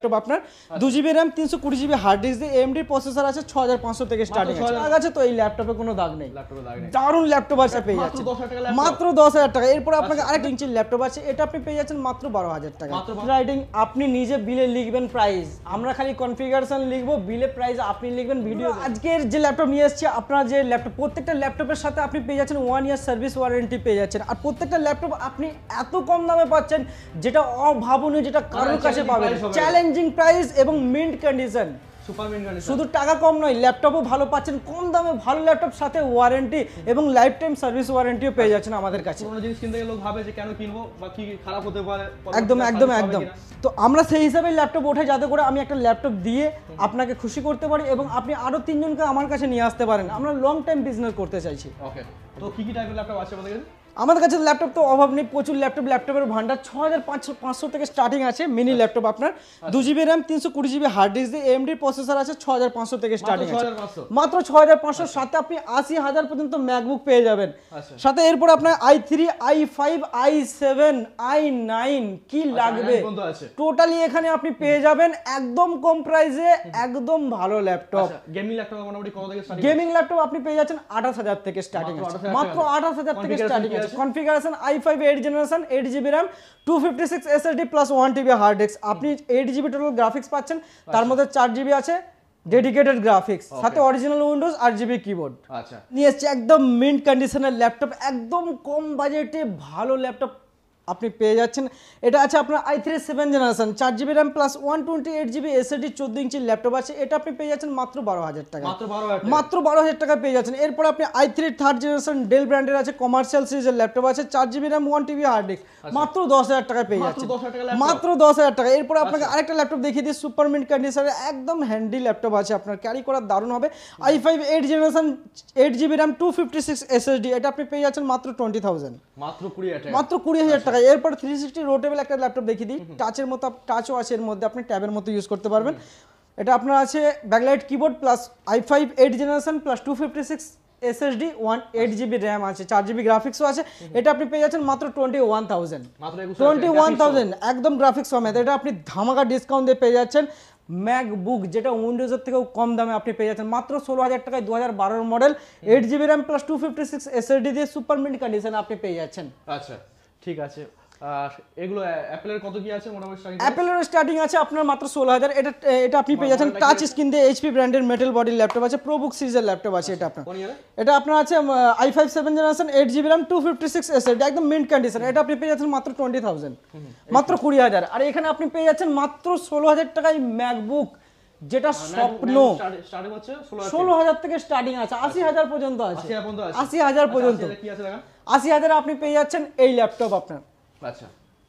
আপনার 2GB RAM 320GB hard disk দিয়ে AMD processor আছে 6500 থেকে স্টার্টিং আছে তো এই ল্যাপটপে কোনো দাগ নেই দারুণ ল্যাপটপ আছে পেয়ে যাচ্ছেন মাত্র 10000 টাকা এরপর আপনাকে আরেকটা ইঞ্চি ল্যাপটপ আছে এটা আপনি পেয়ে যাচ্ছেন মাত্র 12000 টাকা রাইটিং আপনি নিজে বিলে লিখবেন প্রাইস আমরা খালি কনফিগারেশন লিখবো বিলে প্রাইস আপনি লিখবেন ভিডিও আজকের যে ল্যাপটপ নিয়ে এসেছি আপনারা যে ল্যাপটপ প্রত্যেকটা ল্যাপটপের সাথে আপনি পেয়ে যাচ্ছেন 1 ইয়ার সার্ভিস ওয়ারেন্টি পেয়ে যাচ্ছেন আর প্রত্যেকটা ল্যাপটপ আপনি এত কম দামে পাচ্ছেন যেটা অভাবনীয় যেটা কারোর কাছে পাবেন চ্যালেঞ্জিং প্রাইস এবং mint condition super mint condition শুধু টাকা কম নয় ল্যাপটপও ভালো পাচ্ছেন কম দামে ভালো ল্যাপটপ সাথে ওয়ারেন্টি এবং লাইফ টাইম সার্ভিস ওয়ারেন্টিও পেয়ে যাচ্ছেন আমাদের কাছে কোনো জিনিস কিনতে গেলে লোক ভাবে যে কেন কিনবো বা কি খারাপ হতে পারে একদম তো আমরা সেই হিসাবে ল্যাপটপ ওঠে যাতে করে আমি একটা ল্যাপটপ দিয়ে আপনাকে খুশি করতে পারি এবং আপনি আরো তিনজনকে আমার কাছে নিয়ে আসতে পারেন আমরা লং টাইম বিজনেস করতে চাইছি ওকে তো কি টাইপের ল্যাপটপ আছে আমাদের কাছে ল্যাপটপ তো অভাব নেই প্রচুর ল্যাপটপের ভান্ডার 6500 থেকে স্টার্টিং আছে মিনি ল্যাপটপ আপনার 2GB RAM 320GB hard disk দিয়ে AMD প্রসেসর আছে 6500 থেকে স্টার্টিং আছে মাত্র 6500 সাথে আপনি 80000 পর্যন্ত ম্যাকবুক পেয়ে যাবেন সাথে এরপর আপনার i3 i5 i7 i9 কি লাগবে টোটালি এখানে আপনি পেয়ে যাবেন একদম কম প্রাইসে একদম ভালো ল্যাপটপ গেমিং ল্যাপটপ মোটামুটি কত থেকে স্টার্টিং গেমিং ল্যাপটপ আপনি পেয়ে যাচ্ছেন 28000 থেকে স্টার্টিং আছে মাত্র 28000 থেকে starting configuration i5 8th generation 8GB RAM 256 SSD plus 1TB hard disk আপনি 8GB টোটাল গ্রাফিক্স পাচ্ছেন তার মধ্যে 4GB আছে ডেডিকেটেড গ্রাফিক্স সাথে অরিজিনাল উইন্ডোজ 8GB কিবোর্ড আচ্ছা নিয়ে এসেছে একদম মিন্ট কন্ডিশনের ল্যাপটপ একদম কম বাজেটে ভালো ল্যাপটপ আপনি পেয়ে যাচ্ছেন এটা আছে আপনার i3 7th generation 4GB RAM plus 128GB SSD 14 ইঞ্চি ল্যাপটপ আছে এটা আপনি পেয়ে যাচ্ছেন মাত্র 12000 টাকা মাত্র 12000 টাকা পেয়ে যাচ্ছেন এরপর আপনি i3 3rd জেনারেশন ডেল ব্র্যান্ডের আছে কমার্শিয়াল সিরিজের ল্যাপটপ আছে 4GB RAM 1TB hard disk মাত্র 10000 টাকা পেয়ে যাচ্ছেন মাত্র 10000 টাকা এরপর আপনাকে আরেকটা ল্যাপটপ দেখিয়ে দিই সুপার মিন্ট কন্ডিশনে একদম হ্যান্ডি ল্যাপটপ আছে আপনার ক্যারি করার দারুণ হবে i5 8th generation 8GB RAM 256 SSD এটা আপনি পেয়ে যাচ্ছেন মাত্র 20000 মাত্র 20000 টাকা এরপর 360 রোটেবল একটা ল্যাপটপ দেখিয়ে দিই টাচের মতো টাচও আছে এর মধ্যে আপনি ট্যাবের মতো ইউজ করতে পারবেন এটা আপনার আছে backlight keyboard plus i5 8th generation plus 256 SSD 8GB RAM আছে 4GB গ্রাফিক্সও আছে এটা আপনি পেয়ে যাচ্ছেন মাত্র 21000 একদম গ্রাফিক্স সমেত এটা আপনি ধামাকা ডিসকাউন্ট দিয়ে পেয়ে যাচ্ছেন ম্যাকবুক যেটা উইন্ডোজের থেকেও কম দামে আপনি পেয়ে যাচ্ছেন মাত্র 16000 টাকায় 2012 model 8GB RAM plus 256 SSD দিয়ে সুপার মিন্ট কন্ডিশনে আপনি পেয়ে যাচ্ছেন আচ্ছা ঠিক আছে আর এগুলো অ্যাপলের কত কি আছে মোটামুটি স্টার্টিং অ্যাপলের স্টার্টিং আছে আপনার মাত্র 16000 এটা আপনি পেয়ে যাচ্ছেন টাচ স্ক্রিন দিয়ে HP ব্র্যান্ডের মেটাল বডি ল্যাপটপ আছে প্রোবুক সিরিজের ল্যাপটপ আছে এটা আপনার আছে i5 7th generation 8GB RAM 256 SSD একদম মিন্ট কন্ডিশন এটা আপনি পেয়ে যাচ্ছেন মাত্র 20000 মাত্র 20000 আর এখানে আপনি পেয়ে যাচ্ছেন মাত্র 16000 টাকায় ম্যাকবুক যেটা স্বপ্ন স্টার্টিং হচ্ছে 16000 থেকে স্টার্টিং আছে 80000 পর্যন্ত আছে 80000 পর্যন্ত কি আছে দেখেন 80000 আপনি পেয়ে যাচ্ছেন এই ল্যাপটপ আপনার আচ্ছা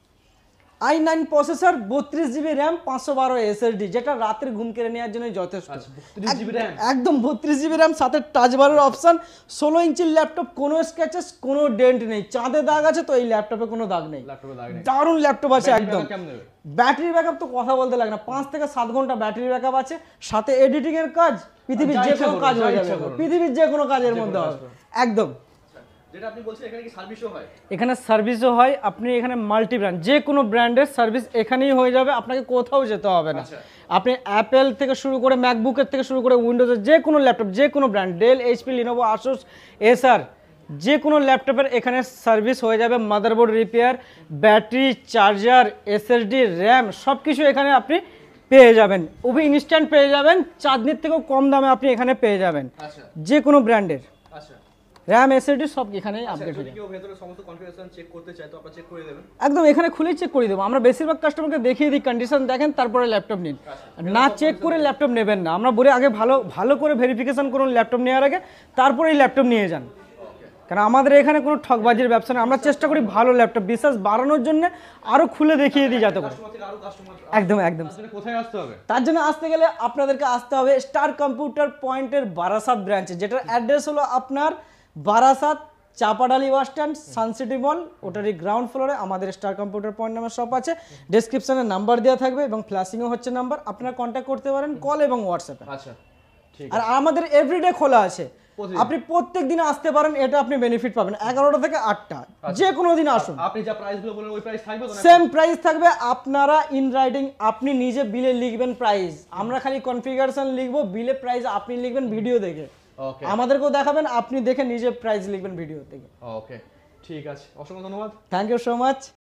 i9 processor 32GB RAM 512 SSD যেটা রাতের ঘুম কেড়ে নেওয়ার জন্য যথেষ্ট 32GB RAM একদম 32GB RAM সাথে টাচ বারের অপশন 16 ইঞ্চির ল্যাপটপ কোনো স্ক্র্যাচেস কোনো ডেন্ট নেই চাঁদে দাগ আছে তো এই ল্যাপটপে কোনো দাগ নেই দারুণ ল্যাপটপ আছে একদম ব্যাটারি ব্যাকআপ তো কথা বলতে লাগে না 5 থেকে 7 ঘন্টা ব্যাটারি ব্যাকআপ আছে সাথে এডিটিং এর কাজ পৃথিবীর যে কোনো কাজ হয়ে যাবে পৃথিবীর যে কোনো কাজের মধ্যে হবে একদম যেটা আপনি বলছেন এখানে কি সার্ভিসও হয় এখানে সার্ভিসও হয় আপনি এখানে মাল্টি ব্র্যান্ড যে কোনো ব্র্যান্ডের সার্ভিস এখানেই হয়ে যাবে আপনাকে কোথাও যেতে হবে না আপনি অ্যাপেল থেকে শুরু করে ম্যাকবুকের থেকে শুরু করে উইন্ডোজের যে কোনো ল্যাপটপ যে কোনো brand Dell HP Lenovo Asus Acer যে কোনো ল্যাপটপের এখানে সার্ভিস হয়ে যাবে motherboard repair battery charger SSD RAM সব কিছু এখানে আপনি পেয়ে যাবেন ওভি ইনস্ট্যান্ট পেয়ে যাবেন চাঁদনির থেকেও কম দামে আপনি এখানে পেয়ে যাবেন যে কোনো ব্র্যান্ডের RAM SSD সব এখানে আপডেট হয়ে যাবে। কেউ ভেতরে সমস্ত কনফিগারেশন চেক করতে চায় তো আপনারা চেক করে দেবেন। একদম এখানে খুলেই চেক করে দেব। আমরা বেশিরভাগ কাস্টমারকে দেখিয়ে দিই কন্ডিশন দেখেন তারপরে ল্যাপটপ নিন। না চেক করে ল্যাপটপ নেবেন না। আমরা বলি আগে ভালো করে ভেরিফিকেশন করুন ল্যাপটপ নেওয়ার আগে তারপরেই ল্যাপটপ নিয়ে যান। কারণ আমাদের এখানে কোনো ঠকবাজির ব্যবসা না। আমরা চেষ্টা করি ভালো ল্যাপটপ বিশ্বাস বাড়ানোর জন্য আরো খুলে দেখিয়ে দিই যাতে করে। একদম কোথায় আসতে হবে? তার জন্য আসতে গেলে আপনাদেরকে আসতে হবে স্টার কম্পিউটার পয়েন্টের বারাসাত ব্রাঞ্চে, যেটার অ্যাড্রেস হলো আপনার Barasat Chapadali bus stand Suncity mall, ওটারই গ্রাউন্ড ফ্লোরে আমাদের স্টার কম্পিউটার পয়েন্ট নামের শপ আছে। ডেসক্রিপশনে নাম্বার দেওয়া থাকবে এবং ফ্ল্যাশিংও হচ্ছে নাম্বার, আপনারা কন্ট্যাক্ট করতে পারেন কল এবং হোয়াটসঅ্যাপে। আচ্ছা ঠিক। আর আমাদের এভরিডে খোলা আছে, আপনি প্রত্যেক দিন আসতে পারেন, এটা আপনি বেনিফিট পাবেন 11টা থেকে 8টা, যে কোনো দিন আসুন। আপনি যা প্রাইসগুলো বললেন ওই প্রাইস থাকবে তো? সেম প্রাইস থাকবে। আপনারা ইন রাইটিং আপনি নিজে বিলে লিখবেন প্রাইস, আমরা খালি কনফিগারেশন লিখবো, বিলে প্রাইস আপনি লিখবেন ভিডিও দেখে, ওকে, আমাদেরকেও দেখাবেন, আপনি দেখে নিজে প্রাইস লিখবেন ভিডিও থেকে। ওকে ঠিক আছে, অসংখ্য ধন্যবাদ। Thank you so much.